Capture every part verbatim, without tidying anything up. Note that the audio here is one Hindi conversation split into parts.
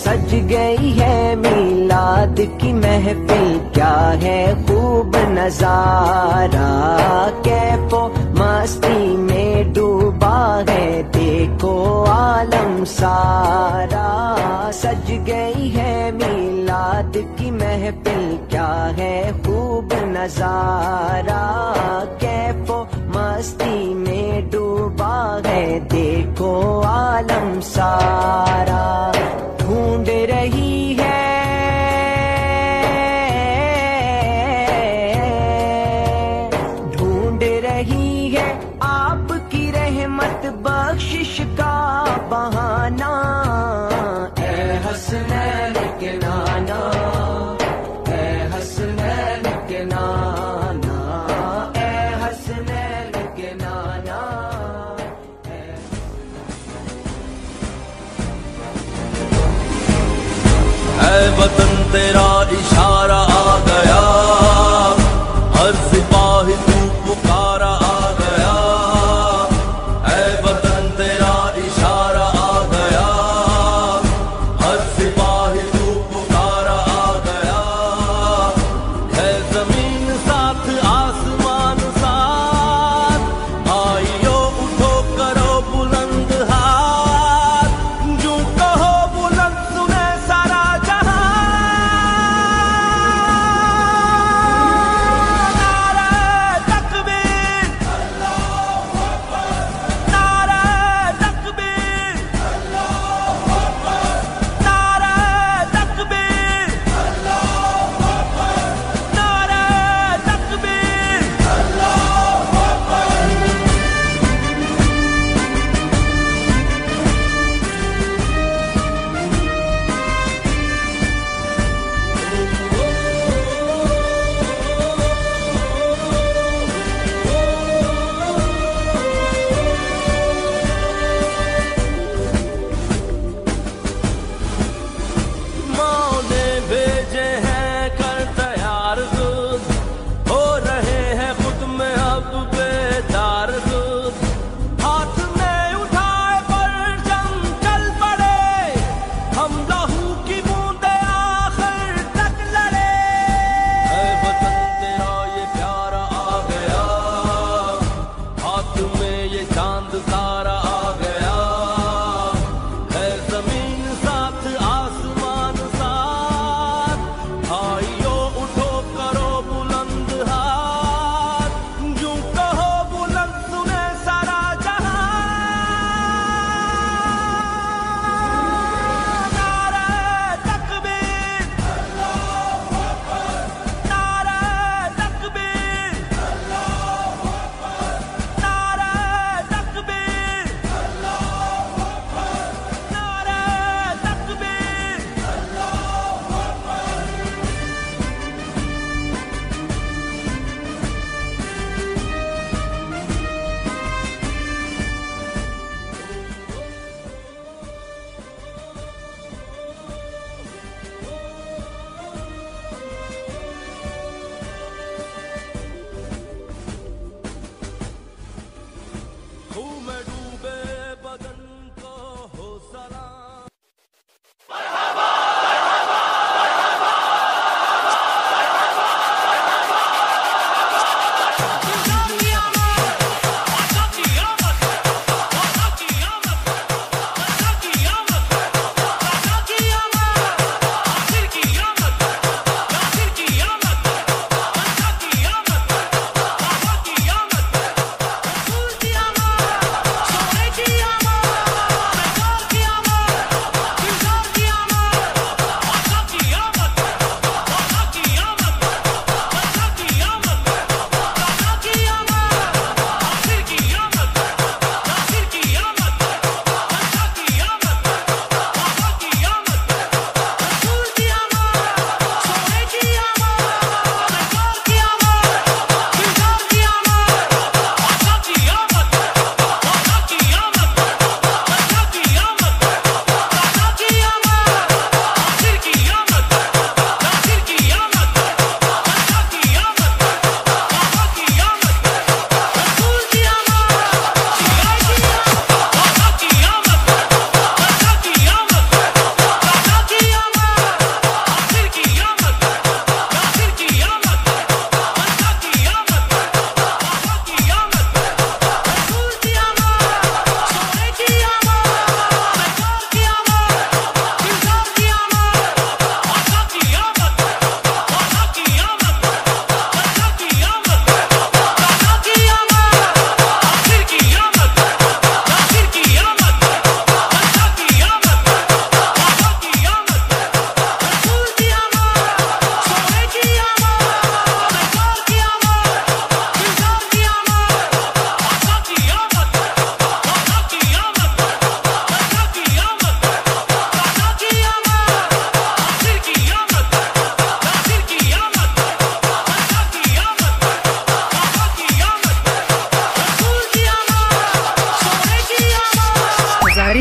सज गई है मिलाद की महफिल, क्या है खूब नजारा। कैफो मस्ती में डूबा है देखो आलम सारा। सज गई है मिलाद की महफिल, क्या है खूब नजारा। कैफो मस्ती में डूबा है देखो आलम सारा। ढूंढ रही है ढूंढ रही है आपकी रहमत बख्शिश का बहाना। ए हसनैन के नाना, ए हसनैन के नाना, ए हसनैन के नाना। ऐ वतन तेरा इशारा आ गया, हर सिपाही तू पुकारा आ गया। ऐ वतन तेरा इशारा आ गया, हर सिपाही तू पुकारा आ गया। है जमीन साथ आसमान साथ, आइयो उठो करो बुलंद हाथ। जो कहो बुलंद सुने सारा जहां, ऐ वतन तेरा इशारा आ गया, हर सिपाही तू पुकारा आ गया। ऐ वतन तेरा इशारा आ गया, हर सिपाही तू पुकारा आ गया। है जमीन साथ आसमान साथ, आइयो उठो करो बुलंद हाथ। जो कहो बुलंद सुने सारा जहां, ऐ वतन तेरा इशारा आ गया, हर सिपाही तू पुकारा आ गया। है जमीन साथ आसमान साथ, आइयो उठो करो बुलंद हाथ। जो कहो बुलंद सुने सारा जहां,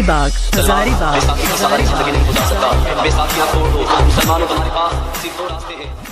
हजारीबाग, हजारीबाग, जिंदगी नहीं गुजार सकता, बेसाखियां तोड़ दो मुसलमानों तुम्हारे पास सिर्फ दो रास्ते हैं।